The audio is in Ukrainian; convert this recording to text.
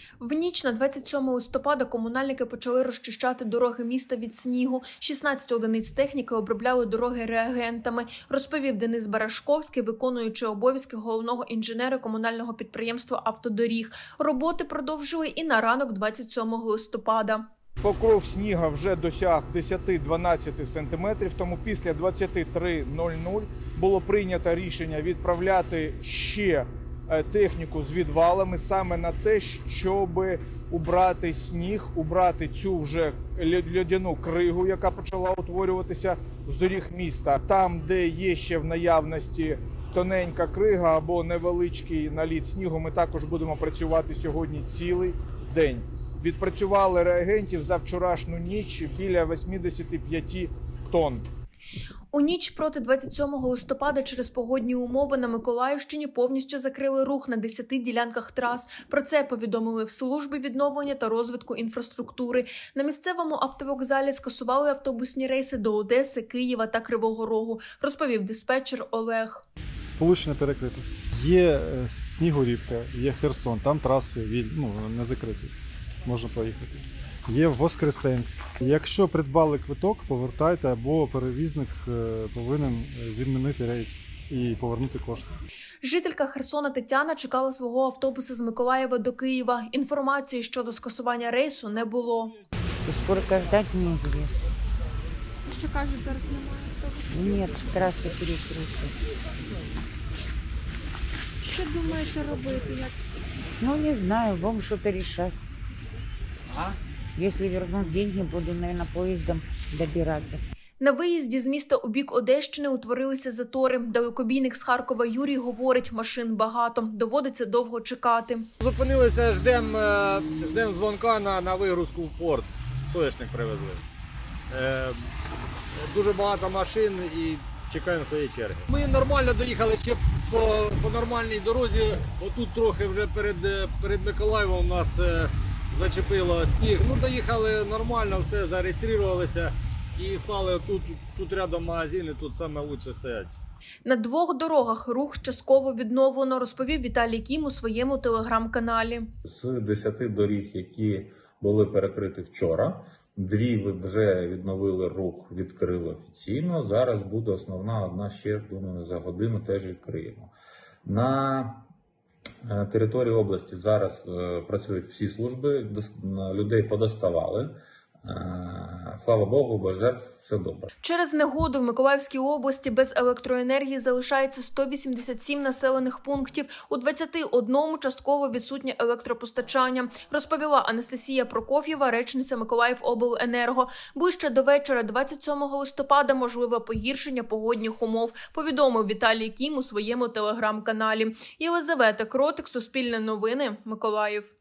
В ніч на 27 листопада комунальники почали розчищати дороги міста від снігу. 16 одиниць техніки обробляли дороги реагентами, розповів Денис Барашковський, виконуючий обов'язки головного інженера комунального підприємства «Автодоріг». Роботи продовжили і на ранок 27 листопада. Покров снігу вже досяг 10-12 см, тому після 23:00 було прийнято рішення відправляти ще техніку з відвалами саме на те, щоб убрати сніг, убрати цю вже льодяну кригу, яка почала утворюватися з доріг міста. Там, де є ще в наявності тоненька крига або невеличкий наліт снігу, ми також будемо працювати сьогодні цілий день. Відпрацювали реагентів за вчорашню ніч біля 85 тонн. У ніч проти 27 листопада через погодні умови на Миколаївщині повністю закрили рух на 10 ділянках трас. Про це повідомили в службі відновлення та розвитку інфраструктури. На місцевому автовокзалі скасували автобусні рейси до Одеси, Києва та Кривого Рогу, розповів диспетчер Олег. Сполучення перекрите. Є Снігурівка, є Херсон, там траси не закриті, можна поїхати. Є Воскресенськ. Якщо придбали квиток, повертайте, або перевізник повинен відмінити рейс і повернути кошти. Жителька Херсона Тетяна чекала свого автобуса з Миколаєва до Києва. Інформації щодо скасування рейсу не було. Скільки ждати, неізвісно. Що кажуть, зараз немає автобусу? Ні, траси перекриті. Що думаєте робити? Не знаю, будемо щось рішати. Якщо вернуть деньги, буду, мабуть, поїздом добиратися. На виїзді з міста у бік Одещини утворилися затори. Далекобійник з Харкова Юрій говорить, машин багато, доводиться довго чекати. Зупинилися, ждемо дзвонка на вигрузку в порт. Соняшник привезли. Дуже багато машин і чекаємо своєї черги. Ми нормально доїхали ще по нормальній дорозі. Отут трохи вже перед Миколаєвом у нас зачепило сніг. Доїхали нормально, все, зареєструвалися і стали тут рядом магазини, тут саме краще стоять. На 2 дорогах рух частково відновлено, розповів Віталій Кім у своєму телеграм-каналі. З 10 доріг, які були перекриті вчора, 2 вже відновили рух, відкрили офіційно. Зараз буде основна, одна ще, думаю, за годину теж відкриємо. На території області зараз працюють всі служби, людей подоставали. Слава Богу, без жертв, все добре. Через негоду в Миколаївській області без електроенергії залишається 187 населених пунктів. У 21 частково відсутнє електропостачання, розповіла Анастасія Прокоф'єва, речниця Миколаївобленерго. Ближче до вечора 27 листопада можливе погіршення погодних умов, повідомив Віталій Кім у своєму телеграм-каналі. Єлизавета Кротик, Суспільне новини, Миколаїв.